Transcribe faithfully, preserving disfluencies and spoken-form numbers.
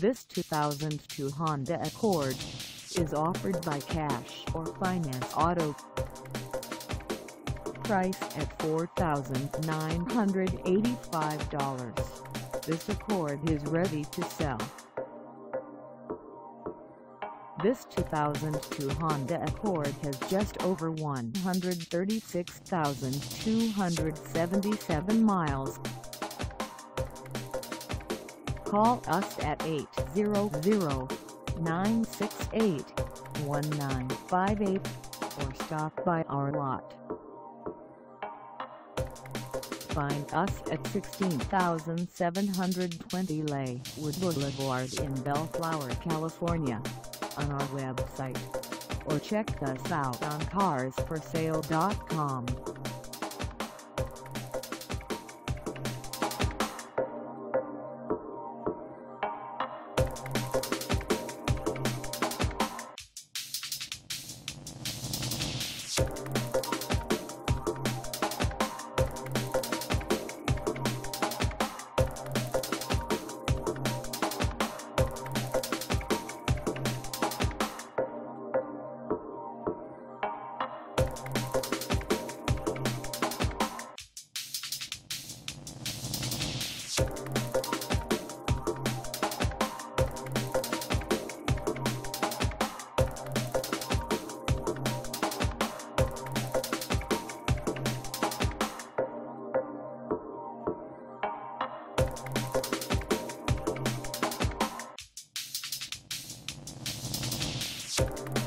This two thousand two Honda Accord is offered by Cash or Finance Auto. Price at four thousand nine hundred eighty-five dollars, this Accord is ready to sell. This two thousand two Honda Accord has just over one hundred thirty-six thousand two hundred seventy-seven miles. Call us at eight hundred, nine six eight, one nine five eight or stop by our lot. Find us at sixteen thousand seven hundred twenty Lakewood Boulevard in Bellflower, California, on our website, or check us out on cars for sale dot com. You